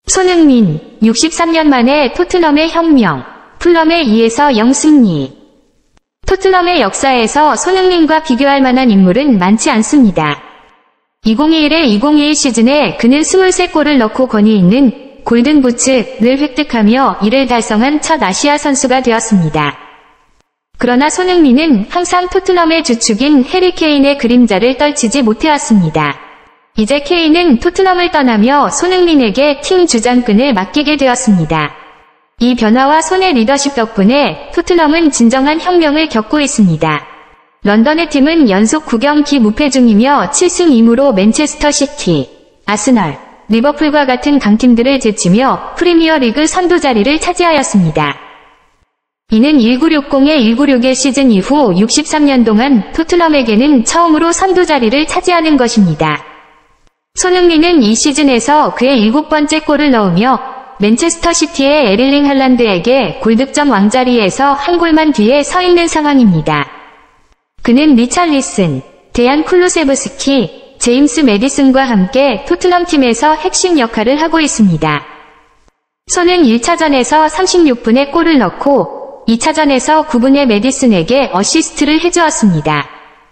손흥민, 63년 만에 토트넘의 혁명, 풀럼의 2에서 0 승리. 토트넘의 역사에서 손흥민과 비교할 만한 인물은 많지 않습니다. 2021-2022 시즌에 그는 23골을 넣고 권위 있는 골든부츠를 획득하며 이를 달성한 첫 아시아 선수가 되었습니다. 그러나 손흥민은 항상 토트넘의 주축인 해리 케인의 그림자를 떨치지 못해왔습니다. 이제 케인은 토트넘을 떠나며 손흥민에게 팀 주장끈을 맡기게 되었습니다. 이 변화와 손의 리더십 덕분에 토트넘은 진정한 혁명을 겪고 있습니다. 런던의 팀은 연속 9경기 무패 중이며 7승 2무로 맨체스터 시티, 아스널, 리버풀과 같은 강팀들을 제치며 프리미어리그 선두 자리를 차지하였습니다. 이는 1960-1961 시즌 이후 63년 동안 토트넘에게는 처음으로 선두 자리를 차지하는 것입니다. 손흥민은 이 시즌에서 그의 7번째 골을 넣으며 맨체스터 시티의 에릴링 할란드에게 골득점 왕자리에서 한 골만 뒤에 서 있는 상황입니다. 그는 리찰리슨, 데안 쿨루세브스키, 제임스 매디슨과 함께 토트넘 팀에서 핵심 역할을 하고 있습니다. 손은 1차전에서 36분에 골을 넣고 2차전에서 9분에 매디슨에게 어시스트를 해주었습니다.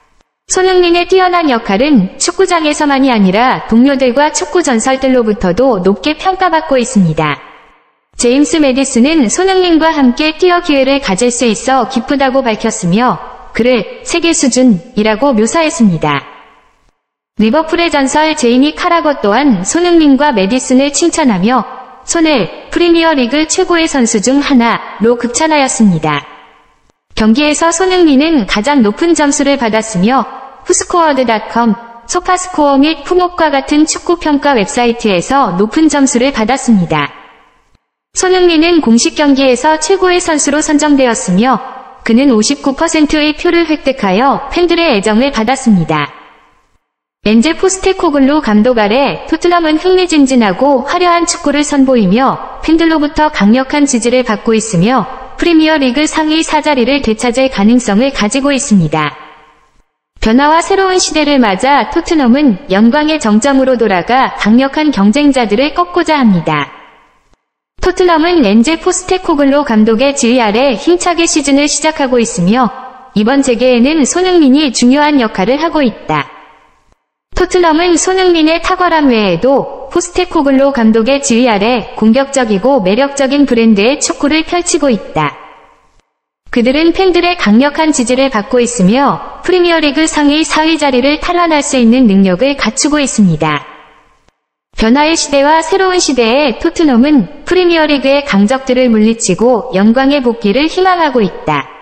손흥민의 뛰어난 역할은 축구장에서만이 아니라 동료들과 축구 전설들로부터도 높게 평가받고 있습니다. 제임스 매디슨은 손흥민과 함께 뛰어 기회를 가질 수 있어 기쁘다고 밝혔으며 그를 세계 수준이라고 묘사했습니다. 리버풀의 전설 제이미 카라거 또한 손흥민과 매디슨을 칭찬하며 손을 프리미어리그 최고의 선수 중 하나로 극찬하였습니다. 경기에서 손흥민은 가장 높은 점수를 받았으며 후스코어드.com, 소파스코어 및 푸목과 같은 축구평가 웹사이트에서 높은 점수를 받았습니다. 손흥민은 공식 경기에서 최고의 선수로 선정되었으며 그는 59%의 표를 획득하여 팬들의 애정을 받았습니다. 엔제 포스테코글루 감독 아래 토트넘은 흥미진진하고 화려한 축구를 선보이며 팬들로부터 강력한 지지를 받고 있으며 프리미어리그 상위 4자리를 되찾을 가능성을 가지고 있습니다. 변화와 새로운 시대를 맞아 토트넘은 영광의 정점으로 돌아가 강력한 경쟁자들을 꺾고자 합니다. 토트넘은 엔제 포스테코글루 감독의 지휘 아래 힘차게 시즌을 시작하고 있으며 이번 재개에는 손흥민이 중요한 역할을 하고 있다. 토트넘은 손흥민의 탁월함 외에도 포스테코글루 감독의 지휘 아래 공격적이고 매력적인 브랜드의 축구를 펼치고 있다. 그들은 팬들의 강력한 지지를 받고 있으며 프리미어리그 상위 4위 자리를 탈환할 수 있는 능력을 갖추고 있습니다. 변화의 시대와 새로운 시대에 토트넘은 프리미어리그의 강적들을 물리치고 영광의 복귀를 희망하고 있다.